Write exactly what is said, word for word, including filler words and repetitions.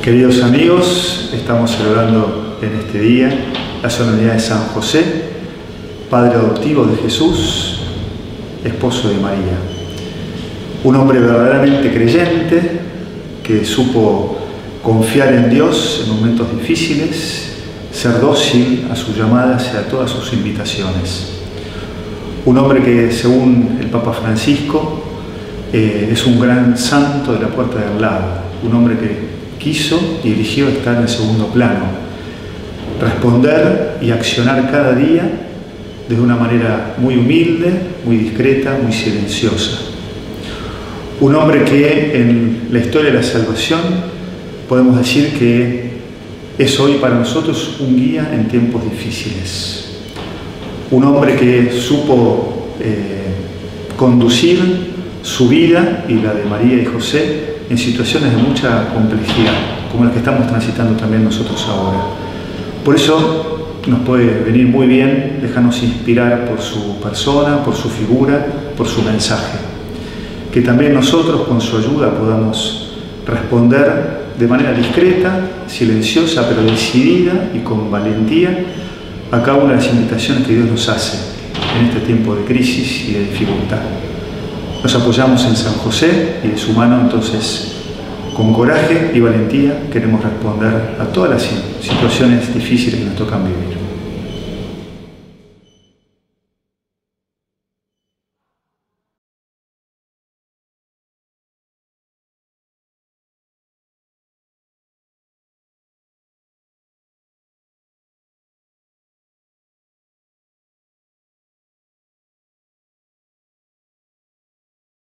Queridos amigos, estamos celebrando en este día la solemnidad de San José, Padre adoptivo de Jesús, esposo de María. Un hombre verdaderamente creyente que supo confiar en Dios en momentos difíciles, ser dócil a sus llamadas y a todas sus invitaciones. Un hombre que, según el Papa Francisco, eh, es un gran santo de la puerta de al lado. Un hombre que quiso y eligió estar en el segundo plano, responder y accionar cada día de una manera muy humilde, muy discreta, muy silenciosa. Un hombre que en la historia de la salvación podemos decir que es hoy para nosotros un guía en tiempos difíciles. Un hombre que supo eh, conducir su vida y la de María y José en situaciones de mucha complejidad, como las que estamos transitando también nosotros ahora. Por eso nos puede venir muy bien dejarnos inspirar por su persona, por su figura, por su mensaje. Que también nosotros con su ayuda podamos responder de manera discreta, silenciosa, pero decidida y con valentía a cada una de las invitaciones que Dios nos hace en este tiempo de crisis y de dificultad. Nos apoyamos en San José y de su mano, entonces, con coraje y valentía queremos responder a todas las situaciones difíciles que nos tocan vivir.